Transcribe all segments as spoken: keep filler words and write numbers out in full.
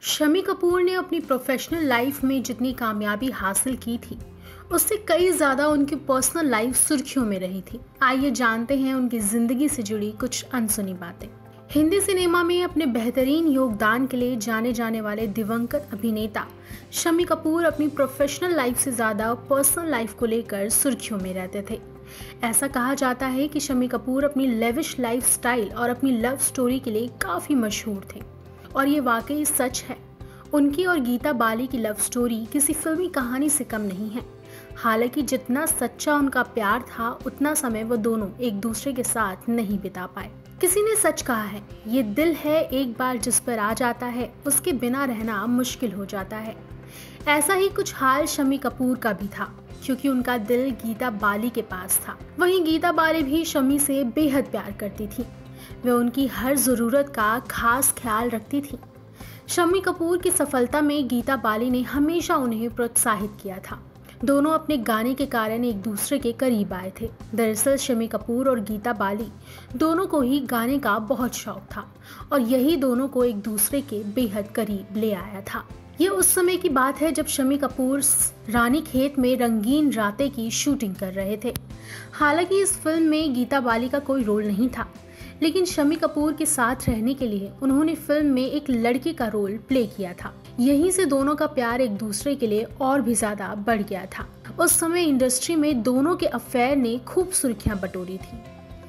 शम्मी कपूर ने अपनी professional life में जितनी कामयाबी हासिल की थी, उससे कई ज़्यादा उनकी पर्सनल लाइफ सुर्खियों में रही थी। आइए जानते हैं उनकी ज़िंदगी से जुड़ी कुछ अनसुनी बातें। हिंदी सिनेमा में अपने बेहतरीन योगदान के लिए जाने जाने वाले दिवंगत अभिनेता शम्मी कपूर अपनी प्रोफेशनल लाइफ से ज़्यादा पर्सनल लाइफ को लेकर सुर्खियों में रहते थे। ऐसा कहा जाता है कि शम्मी कपूर अपनी लेविश लाइफ स्टाइल और अपनी लव स्टोरी के लिए काफ़ी मशहूर थे, और ये वाकई सच है। उनकी और गीता बाली की लव स्टोरी किसी फिल्मी कहानी से कम नहीं है। हालांकि जितना सच्चा उनका प्यार था, उतना समय वो दोनों एक दूसरे के साथ नहीं बिता पाए। किसी ने सच कहा है, ये दिल है एक बार जिस पर आ जाता है, उसके बिना रहना मुश्किल हो जाता है। ऐसा ही कुछ हाल शम्मी कपूर का भी था, क्योंकि उनका दिल गीता बाली के पास था। वहीं गीता बाली भी शम्मी से बेहद प्यार करती थी। वे उनकी हर ज़रूरत का खास ख्याल रखती थी। शम्मी कपूर की सफलता में गीता बाली ने हमेशा उन्हें प्रोत्साहित किया था। दोनों अपने गाने के कारण एक दूसरे के करीब आए थे। दरअसल शम्मी कपूर और गीता बाली दोनों को ही गाने का बहुत शौक था, और यही दोनों को एक दूसरे के बेहद करीब ले आया था। ये उस समय की बात है जब शम्मी कपूर रानीखेत में रंगीन रातें की शूटिंग कर रहे थे। हालांकि इस फिल्म में गीता बाली का कोई रोल नहीं था, लेकिन शम्मी कपूर के साथ रहने के लिए उन्होंने फिल्म में एक लड़की का रोल प्ले किया था। यहीं से दोनों का प्यार एक दूसरे के लिए और भी ज्यादा बढ़ गया था। उस समय इंडस्ट्री में दोनों के अफेयर ने खूब सुर्खियां बटोरी थी।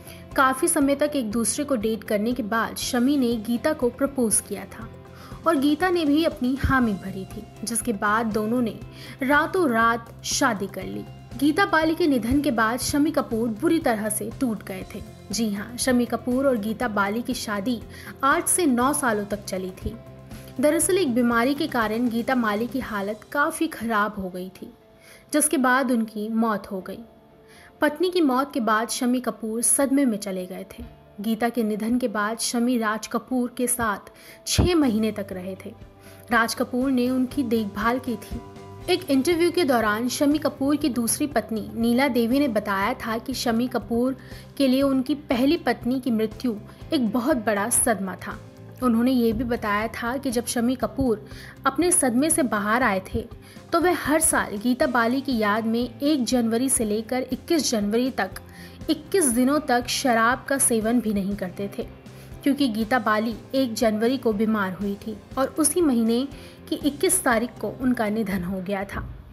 काफी समय तक एक दूसरे को डेट करने के बाद शम्मी ने गीता को प्रपोज किया था, और गीता ने भी अपनी हामी भरी थी, जिसके बाद दोनों ने रातों रात शादी कर ली। गीता बाली के निधन के बाद शम्मी कपूर बुरी तरह से टूट गए थे। जी हाँ, शम्मी कपूर और गीता बाली की शादी आठ से नौ सालों तक चली थी। दरअसल एक बीमारी के कारण गीता बाली की हालत काफ़ी खराब हो गई थी, जिसके बाद उनकी मौत हो गई। पत्नी की मौत के बाद शम्मी कपूर सदमे में चले गए थे। गीता के निधन के बाद शम्मी राज कपूर के साथ छः महीने तक रहे थे। राज कपूर ने उनकी देखभाल की थी। एक इंटरव्यू के दौरान शम्मी कपूर की दूसरी पत्नी नीला देवी ने बताया था कि शम्मी कपूर के लिए उनकी पहली पत्नी की मृत्यु एक बहुत बड़ा सदमा था। उन्होंने ये भी बताया था कि जब शम्मी कपूर अपने सदमे से बाहर आए थे, तो वह हर साल गीता बाली की याद में एक जनवरी से लेकर इक्कीस जनवरी तक इक्कीस दिनों तक शराब का सेवन भी नहीं करते थे, क्योंकि गीता बाली एक जनवरी को बीमार हुई थी और उसी महीने की इक्कीस तारीख को उनका निधन हो गया था।